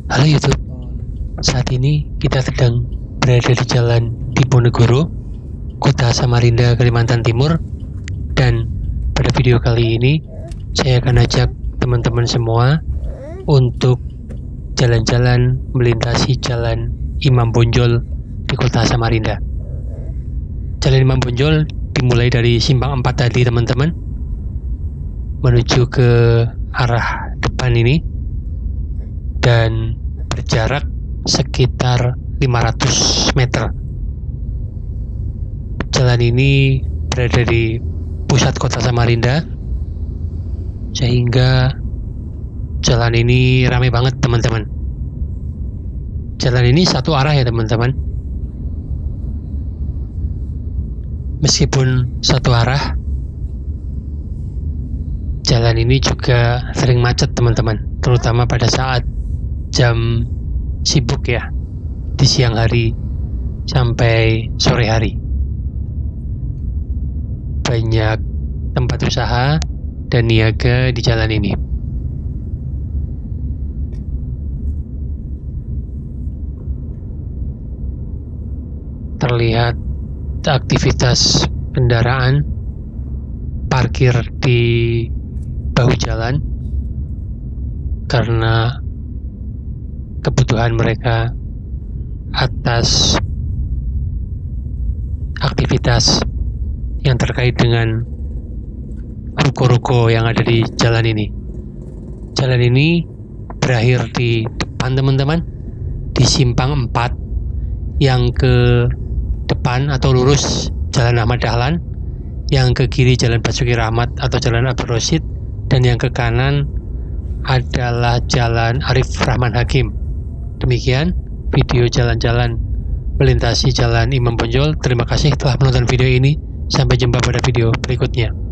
Halo YouTube, saat ini kita sedang berada di Jalan Diponegoro, Kota Samarinda, Kalimantan Timur. Dan pada video kali ini saya akan ajak teman-teman semua untuk jalan-jalan melintasi Jalan Imam Bonjol di Kota Samarinda. Jalan Imam Bonjol dimulai dari Simpang 4 tadi teman-teman, menuju ke arah depan ini, dan berjarak sekitar 500 meter. Jalan ini berada di pusat kota Samarinda, sehingga jalan ini ramai banget teman-teman. Jalan ini satu arah ya teman-teman. Meskipun satu arah, jalan ini juga sering macet teman-teman, terutama pada saat jam sibuk ya, di siang hari sampai sore hari. Banyak tempat usaha dan niaga di jalan ini. Terlihat aktivitas kendaraan parkir di bahu jalan karena kebutuhan mereka atas aktivitas yang terkait dengan ruko-ruko yang ada di jalan ini. Jalan ini berakhir di depan teman-teman, di Simpang 4. Yang ke depan atau lurus Jalan Ahmad Dahlan, yang ke kiri Jalan Basuki Rahmat atau Jalan Abdul Rashid, dan yang ke kanan adalah Jalan Arif Rahman Hakim. Demikian video jalan-jalan melintasi Jalan Imam Bonjol. Terima kasih telah menonton video ini. Sampai jumpa pada video berikutnya.